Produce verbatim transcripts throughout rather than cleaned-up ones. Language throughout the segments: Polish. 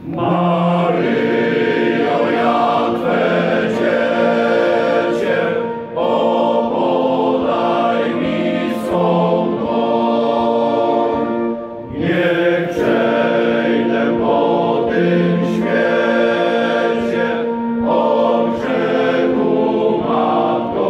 Maryjo, ja Twe dziecię, opodaj mi swą dłoń. Niech przejdę po tym świecie, od grzechu Matko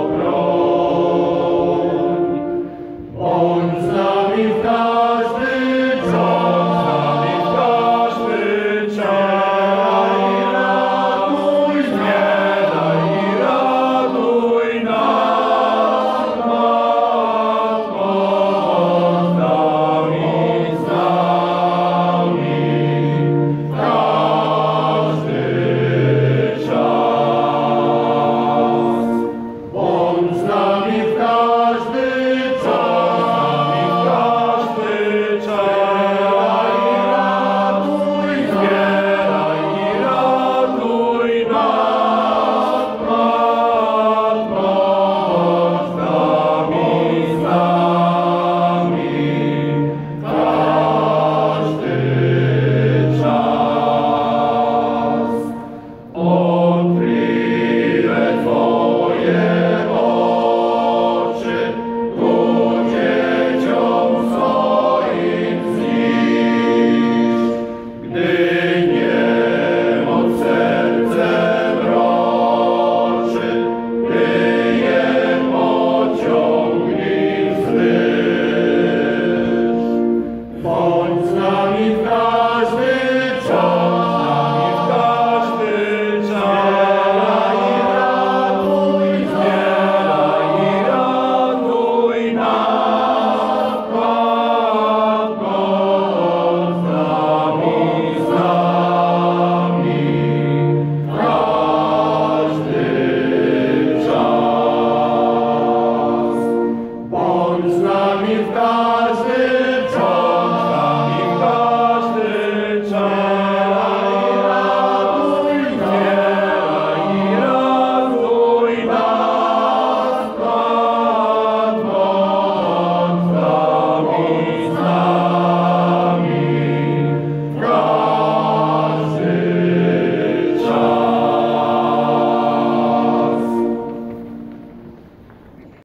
broń. Bądź z nami w każdy czas, w każdy czas. Ratuj, zwiadaj i ratuj nas, Matko, bądź z nami, z nami w każdy czas. Bądź z nami w każdy czas, w każdy czas. Ratuj, zbieraj i ratuj nas, Matko, bądź z nami, z nami w każdy czas. Otwórz Twoje oczy, ku dzieciom swoim zniszcz. Gdy niemoc serce mroczy, Ty je pociągnij wzwyż. Bądź z nami w każdy czas, w każdy czas. Ratuj, zbieraj i ratuj nas, Matko, z nami, z nami w każdy czas. Bądź z nami w każdy